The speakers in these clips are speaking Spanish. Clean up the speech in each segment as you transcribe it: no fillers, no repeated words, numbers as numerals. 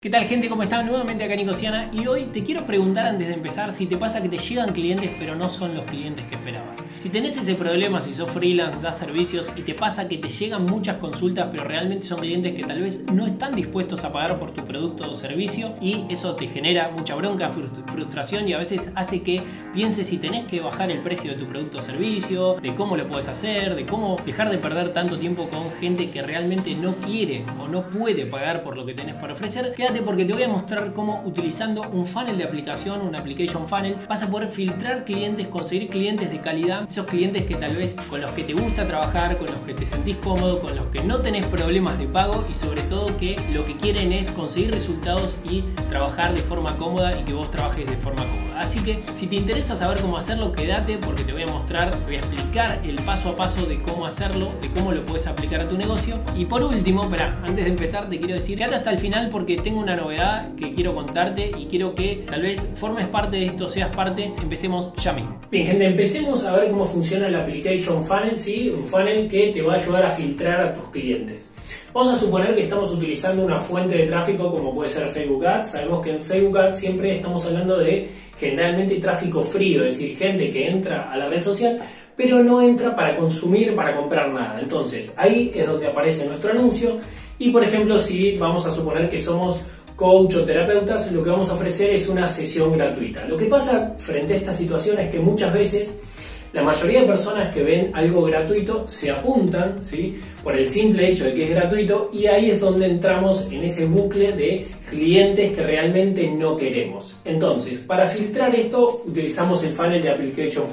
¿Qué tal, gente? ¿Cómo están? Nuevamente acá Nico Siana, y hoy te quiero preguntar antes de empezar si te pasa que te llegan clientes pero no son los clientes que esperabas. Si tenés ese problema, si sos freelance, das servicios y te pasa que te llegan muchas consultas pero realmente son clientes que tal vez no están dispuestos a pagar por tu producto o servicio, y eso te genera mucha bronca, frustración, y a veces hace que pienses si tenés que bajar el precio de tu producto o servicio, de cómo lo puedes hacer, de cómo dejar de perder tanto tiempo con gente que realmente no quiere o no puede pagar por lo que tenés para ofrecer. Quédate porque te voy a mostrar cómo, utilizando un funnel de aplicación, un application funnel, vas a poder filtrar clientes, conseguir clientes de calidad, esos clientes que tal vez con los que te gusta trabajar, con los que te sentís cómodo, con los que no tenés problemas de pago y sobre todo que lo que quieren es conseguir resultados y trabajar de forma cómoda y que vos trabajes de forma cómoda. Así que si te interesa saber cómo hacerlo, quédate porque te voy a mostrar, te voy a explicar el paso a paso de cómo hacerlo, de cómo lo puedes aplicar a tu negocio. Y por último, antes de empezar te quiero decir, quédate hasta el final porque tengo una novedad que quiero contarte y quiero que tal vez formes parte de esto, seas parte. Empecemos ya mismo. Bien, gente, empecemos a ver cómo funciona el application funnel, ¿sí? Un funnel que te va a ayudar a filtrar a tus clientes. Vamos a suponer que estamos utilizando una fuente de tráfico como puede ser Facebook Ads. Sabemos que en Facebook Ads siempre estamos hablando de generalmente tráfico frío, es decir, gente que entra a la red social pero no entra para consumir, para comprar nada. Entonces ahí es donde aparece nuestro anuncio y, por ejemplo, si vamos a suponer que somos coach o terapeutas, lo que vamos a ofrecer es una sesión gratuita. Lo que pasa frente a esta situación es que muchas veces la mayoría de personas que ven algo gratuito se apuntan, ¿sí?, por el simple hecho de que es gratuito, y ahí es donde entramos en ese bucle de clientes que realmente no queremos. Entonces, para filtrar esto utilizamos el funnel de Application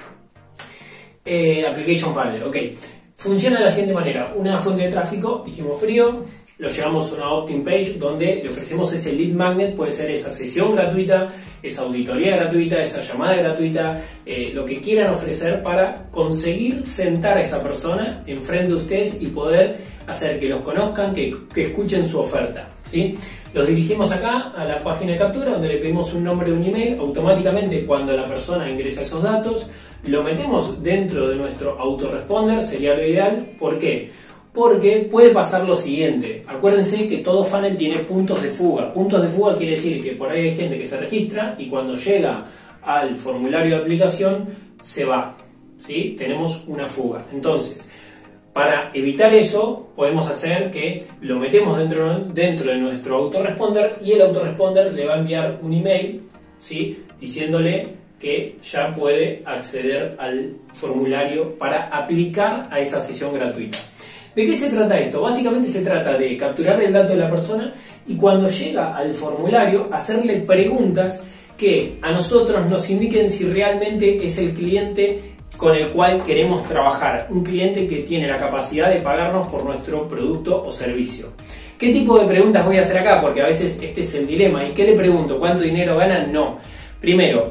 Funnel, ok. Funciona de la siguiente manera: una fuente de tráfico, dijimos frío, lo llevamos a una opt-in page donde le ofrecemos ese lead magnet, puede ser esa sesión gratuita, esa auditoría gratuita, esa llamada gratuita, lo que quieran ofrecer para conseguir sentar a esa persona enfrente de ustedes y poder hacer que los conozcan, que escuchen su oferta, ¿sí? Los dirigimos acá a la página de captura donde le pedimos un nombre y un email. Automáticamente, cuando la persona ingresa esos datos, lo metemos dentro de nuestro autoresponder, sería lo ideal. ¿Por qué? Porque puede pasar lo siguiente. Acuérdense que todo funnel tiene puntos de fuga. Puntos de fuga quiere decir que por ahí hay gente que se registra y cuando llega al formulario de aplicación se va, ¿sí? Tenemos una fuga. Entonces, para evitar eso, podemos hacer que lo metemos dentro de nuestro autoresponder y el autoresponder le va a enviar un email, ¿sí?, diciéndole que ya puede acceder al formulario para aplicar a esa sesión gratuita. ¿De qué se trata esto? Básicamente se trata de capturar el dato de la persona y cuando llega al formulario hacerle preguntas que a nosotros nos indiquen si realmente es el cliente con el cual queremos trabajar, un cliente que tiene la capacidad de pagarnos por nuestro producto o servicio. ¿Qué tipo de preguntas voy a hacer acá? Porque a veces este es el dilema. ¿Y qué le pregunto? ¿Cuánto dinero ganan? No. Primero,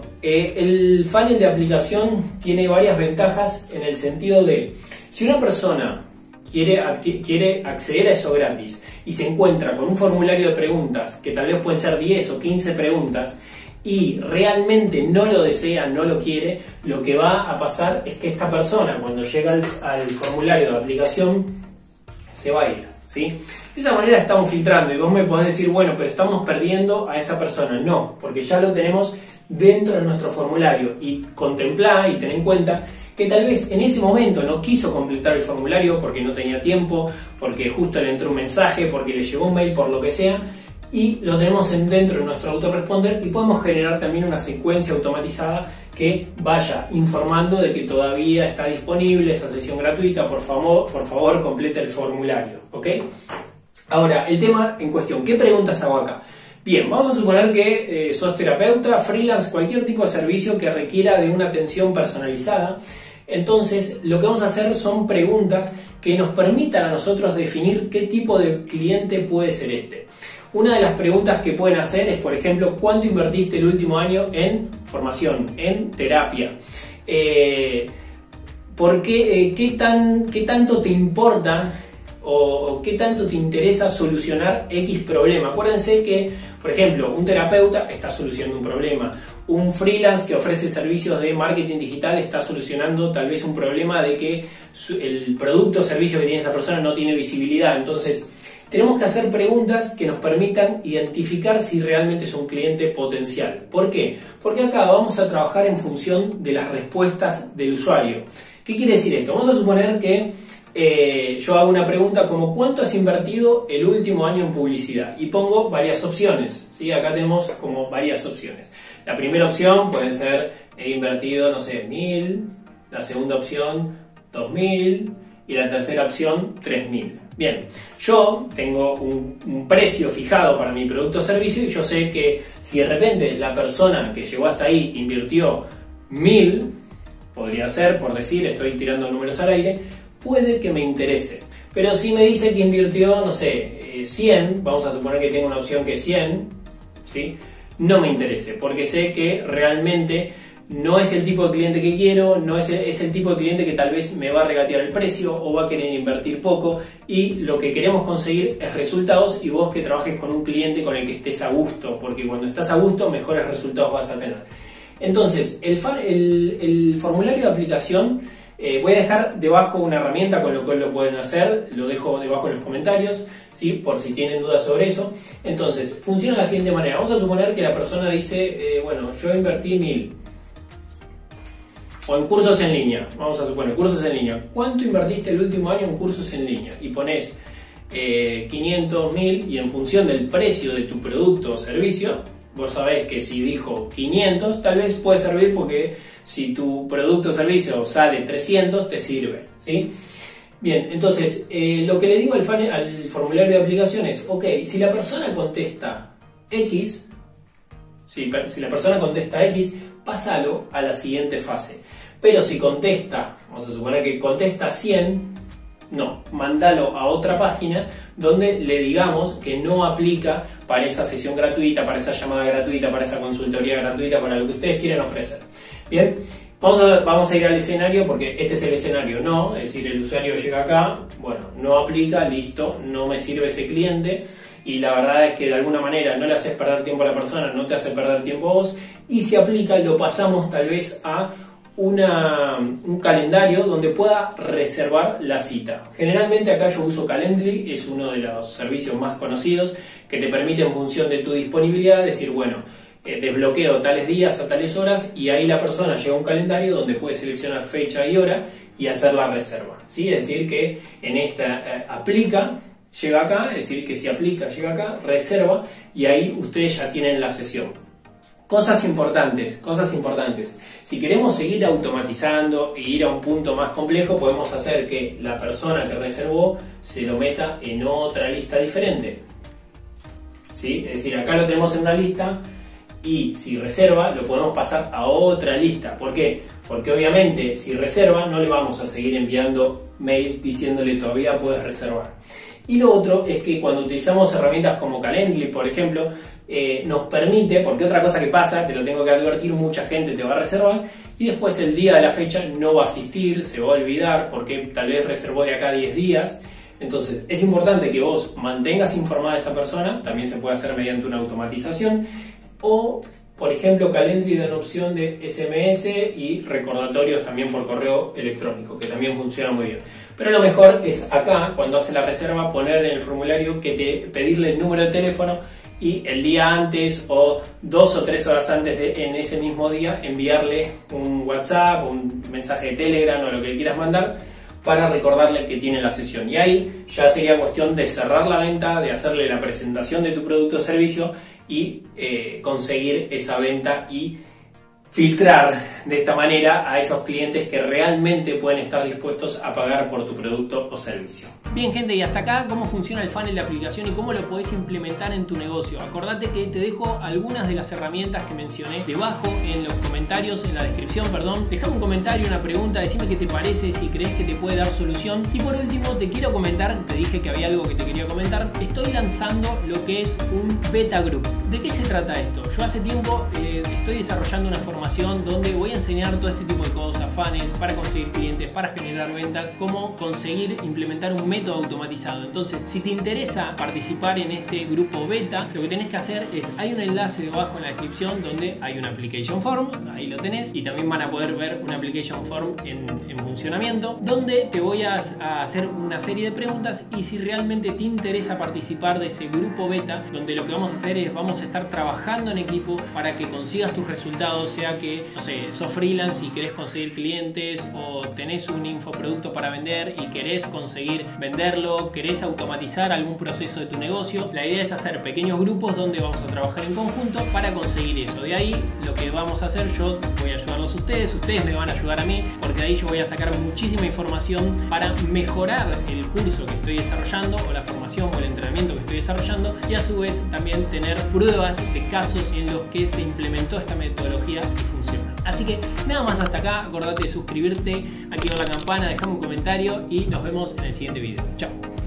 el funnel de aplicación tiene varias ventajas en el sentido de, si una persona quiere acceder a eso gratis y se encuentra con un formulario de preguntas que tal vez pueden ser 10 o 15 preguntas y realmente no lo desea, no lo quiere, lo que va a pasar es que esta persona, cuando llega al formulario de aplicación, se va a ir, ¿sí? De esa manera estamos filtrando y vos me podés decir, bueno, pero estamos perdiendo a esa persona. No, porque ya lo tenemos dentro de nuestro formulario, y contemplá y ten en cuenta que tal vez en ese momento no quiso completar el formulario porque no tenía tiempo, porque justo le entró un mensaje, porque le llegó un mail, por lo que sea, y lo tenemos dentro de nuestro autoresponder y podemos generar también una secuencia automatizada que vaya informando de que todavía está disponible esa sesión gratuita. Por favor completa el formulario, ¿ok? Ahora, el tema en cuestión, ¿qué preguntas hago acá? Bien, vamos a suponer que sos terapeuta, freelance, cualquier tipo de servicio que requiera de una atención personalizada. Entonces, lo que vamos a hacer son preguntas que nos permitan a nosotros definir qué tipo de cliente puede ser este. Una de las preguntas que pueden hacer es, por ejemplo, ¿cuánto invertiste el último año en formación, en terapia? ¿Qué tanto te importa o qué tanto te interesa solucionar X problema? Acuérdense que, por ejemplo, un terapeuta está solucionando un problema. Un freelance que ofrece servicios de marketing digital está solucionando tal vez un problema de que el producto o servicio que tiene esa persona no tiene visibilidad. Entonces, tenemos que hacer preguntas que nos permitan identificar si realmente es un cliente potencial. ¿Por qué? Porque acá vamos a trabajar en función de las respuestas del usuario. ¿Qué quiere decir esto? Vamos a suponer que yo hago una pregunta como ¿cuánto has invertido el último año en publicidad? Y pongo varias opciones, ¿sí? Acá tenemos como varias opciones. La primera opción puede ser he invertido, no sé, 1.000, la segunda opción 2.000 y la tercera opción 3.000. Bien, yo tengo un precio fijado para mi producto o servicio y yo sé que si de repente la persona que llegó hasta ahí invirtió 1.000, podría ser, por decir, estoy tirando números al aire, puede que me interese. Pero si me dice que invirtió, no sé, 100, vamos a suponer que tengo una opción que es 100, ¿sí? No me interese, porque sé que realmente no es el tipo de cliente que quiero, no es el tipo de cliente que tal vez me va a regatear el precio o va a querer invertir poco, y lo que queremos conseguir es resultados y vos que trabajes con un cliente con el que estés a gusto, porque cuando estás a gusto mejores resultados vas a tener. Entonces, el formulario de aplicación, voy a dejar debajo una herramienta con lo cual lo pueden hacer, lo dejo debajo en los comentarios, ¿sí? Por si tienen dudas sobre eso. Entonces, funciona de la siguiente manera. Vamos a suponer que la persona dice, bueno, yo invertí 1.000. O en cursos en línea, vamos a suponer, cursos en línea. ¿Cuánto invertiste el último año en cursos en línea? Y pones 500, 1.000 y en función del precio de tu producto o servicio, vos sabés que si dijo 500, tal vez puede servir porque si tu producto o servicio sale 300, te sirve, ¿sí? Bien, entonces, lo que le digo al formulario de aplicación es, ok, si la persona contesta X, si la persona contesta X, pásalo a la siguiente fase. Pero si contesta, vamos a suponer que contesta 100, no, mándalo a otra página donde le digamos que no aplica para esa sesión gratuita, para esa llamada gratuita, para esa consultoría gratuita, para lo que ustedes quieren ofrecer. Bien, vamos a ir al escenario porque este es el escenario, no, es decir, el usuario llega acá, bueno, no aplica, listo, no me sirve ese cliente. Y la verdad es que de alguna manera no le haces perder tiempo a la persona, no te hace perder tiempo a vos, y si aplica lo pasamos tal vez a un calendario donde pueda reservar la cita. Generalmente acá yo uso Calendly, es uno de los servicios más conocidos que te permite en función de tu disponibilidad decir, bueno, desbloqueo tales días a tales horas, y ahí la persona llega a un calendario donde puede seleccionar fecha y hora y hacer la reserva, ¿sí? Es decir que en esta aplica, llega acá, es decir que si aplica, llega acá, reserva y ahí ustedes ya tienen la sesión. Cosas importantes. Si queremos seguir automatizando e ir a un punto más complejo, podemos hacer que la persona que reservó se lo meta en otra lista diferente, ¿sí? Es decir, acá lo tenemos en una lista y si reserva lo podemos pasar a otra lista. ¿Por qué? Porque obviamente si reserva no le vamos a seguir enviando mails diciéndole todavía puedes reservar. Y lo otro es que cuando utilizamos herramientas como Calendly, por ejemplo, nos permite, porque otra cosa que pasa, te lo tengo que advertir, mucha gente te va a reservar y después el día de la fecha no va a asistir, se va a olvidar porque tal vez reservó de acá a 10 días. Entonces es importante que vos mantengas informada a esa persona, también se puede hacer mediante una automatización, o por ejemplo Calendly da una opción de SMS y recordatorios también por correo electrónico, que también funciona muy bien. Pero lo mejor es acá, cuando hace la reserva, poner en el formulario pedirle el número de teléfono y el día antes o 2 o 3 horas antes en ese mismo día enviarle un WhatsApp, un mensaje de Telegram o lo que quieras mandar para recordarle que tiene la sesión. Y ahí ya sería cuestión de cerrar la venta, de hacerle la presentación de tu producto o servicio y conseguir esa venta y filtrar de esta manera a esos clientes que realmente pueden estar dispuestos a pagar por tu producto o servicio. Bien, gente, y hasta acá cómo funciona el funnel de aplicación y cómo lo podés implementar en tu negocio. Acordate que te dejo algunas de las herramientas que mencioné debajo en los comentarios, en la descripción, perdón. Deja un comentario, una pregunta, decime qué te parece, si crees que te puede dar solución. Y por último, te quiero comentar, te dije que había algo que te quería comentar. Estoy lanzando lo que es un beta group. ¿De qué se trata esto? Yo hace tiempo estoy desarrollando una formación donde voy a enseñar todo este tipo de cosas, funnels, para conseguir clientes, para generar ventas, cómo conseguir implementar un método método automatizado. Entonces, si te interesa participar en este grupo beta, lo que tenés que hacer es, hay un enlace debajo en la descripción donde hay una application form, ahí lo tenés, y también van a poder ver una application form en funcionamiento, donde te voy a hacer una serie de preguntas, y si realmente te interesa participar de ese grupo beta, donde lo que vamos a hacer es, vamos a estar trabajando en equipo para que consigas tus resultados, sea que, no sé, sos freelance y querés conseguir clientes, o tenés un infoproducto para vender y querés conseguir venderlo, querés automatizar algún proceso de tu negocio. La idea es hacer pequeños grupos donde vamos a trabajar en conjunto para conseguir eso. De ahí lo que vamos a hacer, yo voy a ayudarlos a ustedes me van a ayudar a mí, porque de ahí yo voy a sacar muchísima información para mejorar el curso que estoy desarrollando, o la formación o el entrenamiento que estoy desarrollando, y a su vez también tener pruebas de casos en los que se implementó esta metodología y funciona. Así que nada más hasta acá. Acordate de suscribirte, activar la campana, dejar un comentario y nos vemos en el siguiente video. Chao.